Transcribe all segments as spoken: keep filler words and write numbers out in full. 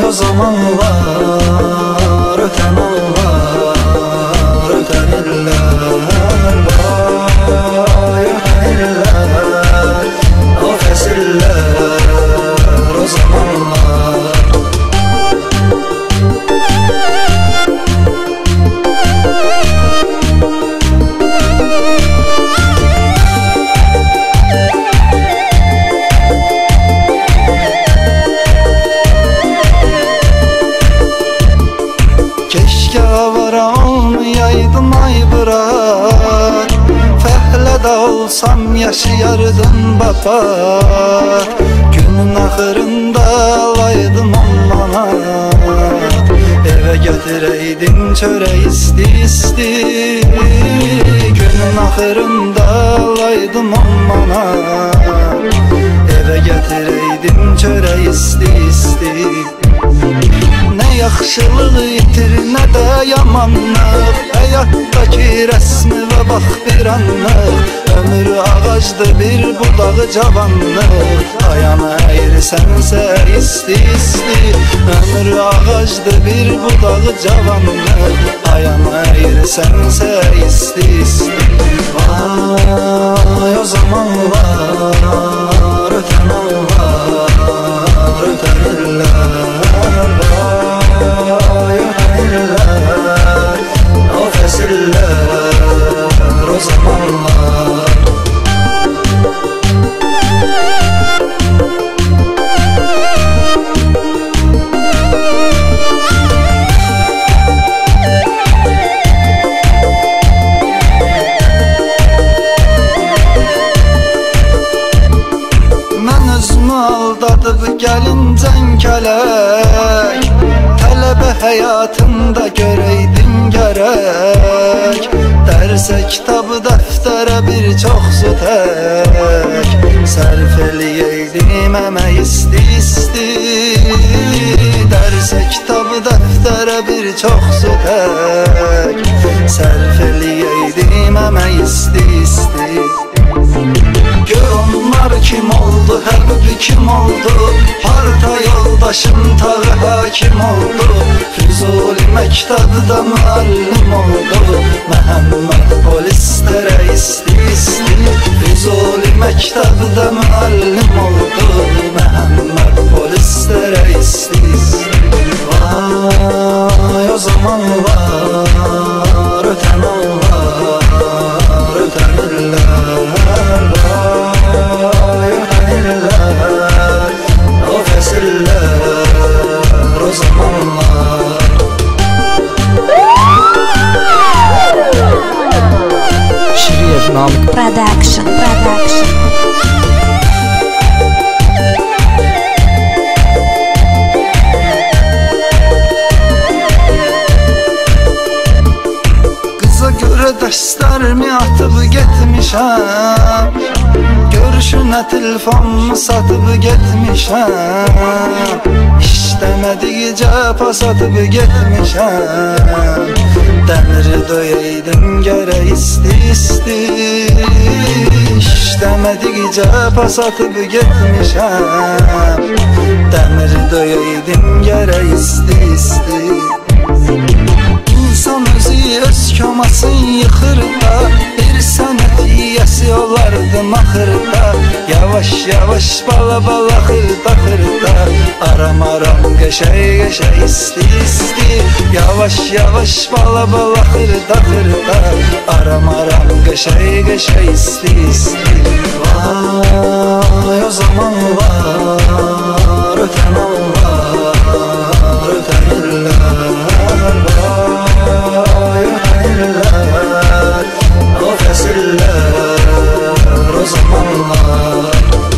o zamanlar öten onlar, öten iller, vay öten iller, o fesiller, o zamanlar. Keşke avara olmayaydım ay bırak, fehlede olsam yaşayardım baba. Günün ahırında alaydım onlana, eve getireydim çöre isti isti. Günün ahırında alaydım onlana, eve getireydim çöre isti isti. Ne yaxşılığı itir, ne de yamanlıq, həyatdaki rəsmi və bax bir anlıq. Ömür ağacdı bir budağı cavanlıq, ayağını əyirsənsə isti-isti. Ömür ağacdı bir budağı cavanlıq, ayağını əyirsənsə isti-isti. Vay o zamanlar ötən onlar, ötən iller, vay ötən iller, o fesiller, o zamanlar. Mən özümü aldadıb gəlincən kələk, tələbə həyatında görəydim gərək. Dərsə kitabı dəftərə bir çox su tək, sərf eləyəydim əmək isti-isti. Dərsə kitabı dəftərə bir çox su tək, sərf eləyəydim əmək isti-isti. Gör onlar kim oldu, həbibi kim oldu, parta yoldaşım tağı hakim oldu. Füzuli məktəbdə müəllim oldu, Məhəmməd polislərə isti-isti. Füzuli məktəbdə müəllim oldu, Məhəmməd polislərə isti-isti. Vay o zamanlar ötən onlar, ötən iller, vay ötən iller, o fesiller, o zamanlar. Şiriyev Namık Production, production. Qıza görə dərslərimi atıb getmişəm, görüşünə telefonumu satıb getmişəm. İşləmədikcə pas atıb getmişəm, dəmiri döyəydim gərək isti-isti. İşləmədikcə pas atıb getmişəm, dəmiri döyəydim gərək isti-isti. İnsan özü öz komasını yıxır da, bir sənət yiyəsi olardım axırda. Yavaş yavaş bala bala xırda xırda, aram aram qəşəy qəşəy isti-isti. Yavaş yavaş bala bala xırda xırda, aram aram qəşəy qəşəy isti-isti. Vay o zamanlar ötən onlar, ötən iller, vay ötən iller, o fesiller, o zamanlar.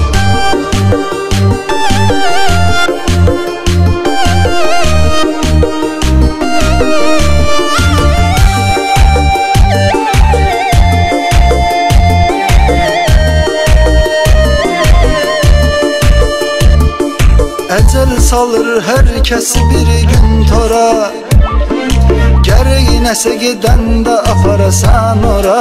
Əcəl salır hər kəsi bir gün tora, gərək nəsə gedəndə aparasan ora.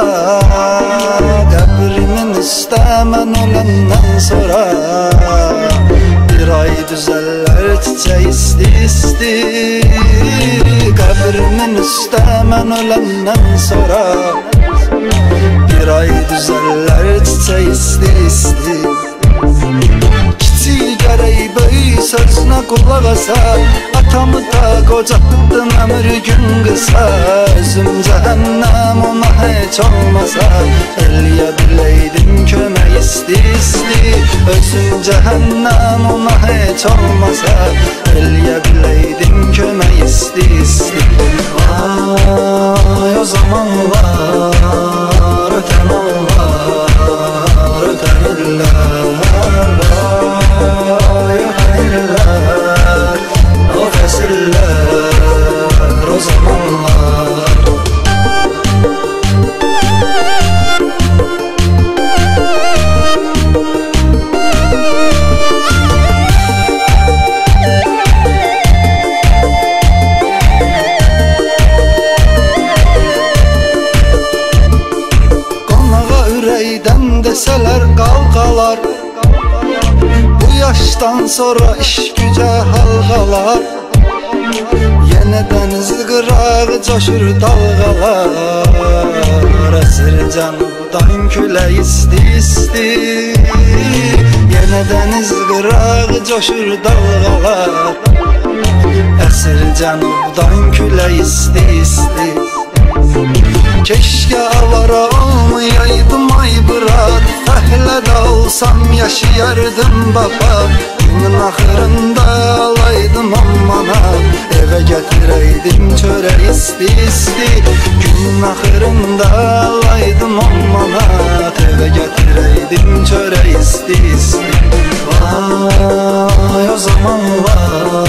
Qəbrimin üstə mən öləndən sonra bir Bir ay düzeller çiçeği isti isti Qəbrimin üstə mən ölenden sonra Bir ay düzeller çiçeği isti isti Kiçik gərək böyük sözünə qulaq asa Atamı da qocatdın ömür gün qısa Özüm cəhənnəm ona heç olmasa Eləyə biləydim kömək isti isti Özüm cəhənnəm ona heç olmasa Eləyə biləydim kömək isti isti Vay o zamanlar ötən onlar ötən illər Vay ötən illər o fəsirlər o zamanlar Deseler kavgalar Bu yaştan sonra iş güce halgalar Yine deniz kırağı coşur dalgalar Esir canımdan küle isti isti Yine deniz kırağı coşur dalgalar Esir canımdan küle isti isti Keşke avara olmayaydım ay bırak Fəhlət olsam yaşayardım baba Günün axırında alaydım ammana Evə gətirəydim çörək isti isti Günün axırında alaydım ammana Evə gətirəydim çörək isti isti Vay o zamanlar